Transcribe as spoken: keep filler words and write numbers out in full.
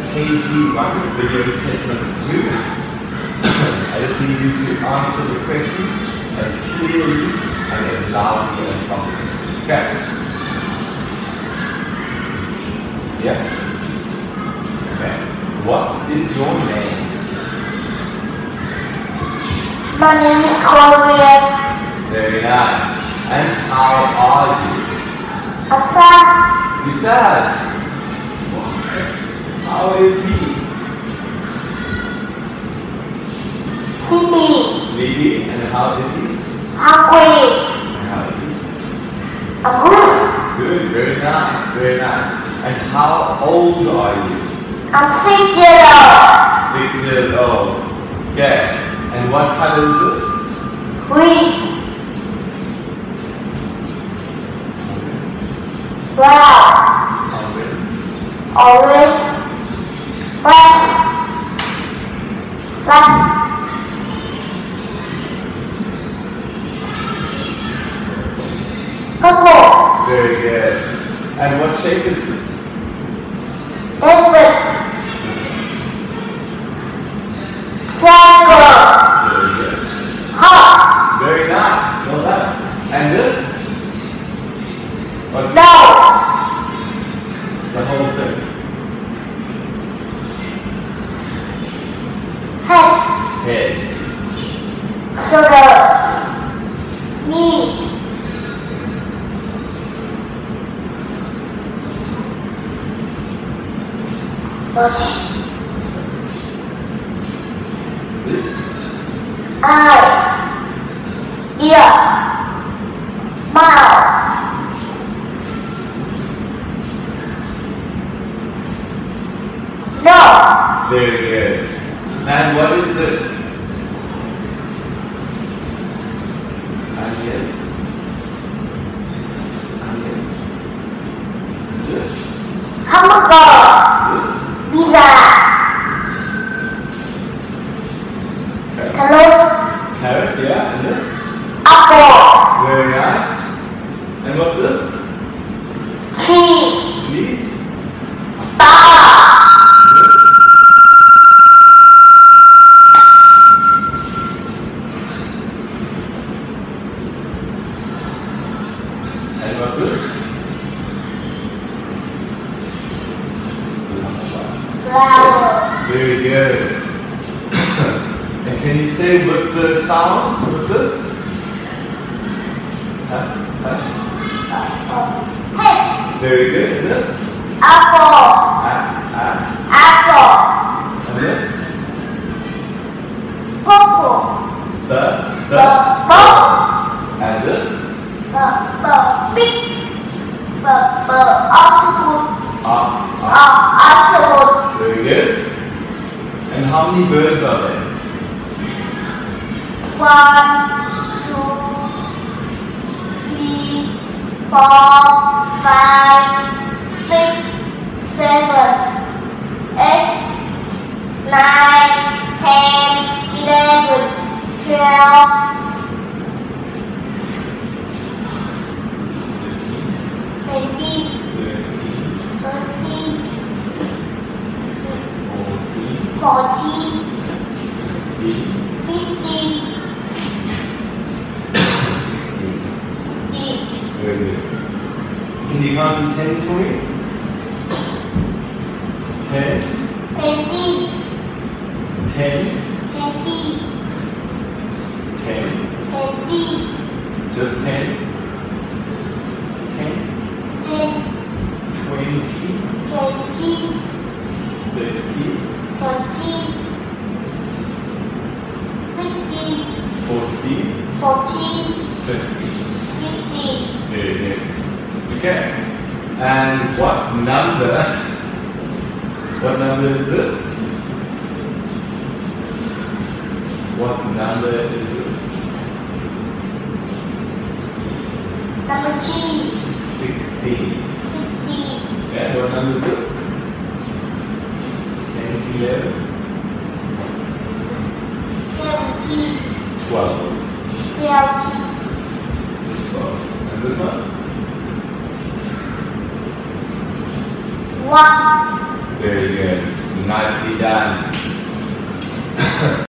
K G one, video test number two. I just need you to answer the questions as clearly and as loudly as possible. Okay? Yeah? Okay. What is your name? My name is Chloe. Very nice. And how are you? I'm sad. You sad? How is he? Sleepy. Sleepy. And how is he? Hungry. And how is he? I'm good. Good. Very nice. Very nice. And how old are you? I'm six years old. Six years old. Okay. And what color is this? Green. Brown. Orange. Orange. Black. Black. Purple. Very good. And what shape is this? Liquid. Triangle. Very good. Heart. Very nice. Well done. And this? What's No. the whole thing? Head. Head. Shoulder. Knee. Bush. This? Eye. Ear. Mouth. Nose. Very good. And what is this? Onion. Onion. This? Hamburger. This? Pizza. Okay. Carrot. Carrot, yeah. And this? Apple. Very nice. And what's this? Tree. These? Star. This? And what's this? Flower. Very good. And can you say with the sounds with this? Huh? Huh? Head. Very good. And this? Apple. Ah, Apple. ah. And this? Purple. The, the. Purple. And this? Purple. Big. Purple. Octopus. Ah, ah. Uh, octopus. Very good. And how many birds are there? One, two, three, four, five, six, seven, eight, nine, ten, eleven, twelve, twenty, thirteen, fourteen, fifteen, sixteen. Very good. Can you count to ten for me? Ten. Twenty, Ten. twenty, Ten. twenty, Just ten. Ten. ten, Twenty. twenty, Thirty. thirteen, sixteen, Forty. fourteen, Fifty. fifteen. Very good. Okay. And what number? What number is this? What number is this? Number G, Sixteen. sixteen, Okay. What number is this? Ten, eleven, seventeen, twelve. twelve, Just twelve. And this one? one, Very good. Nicely done.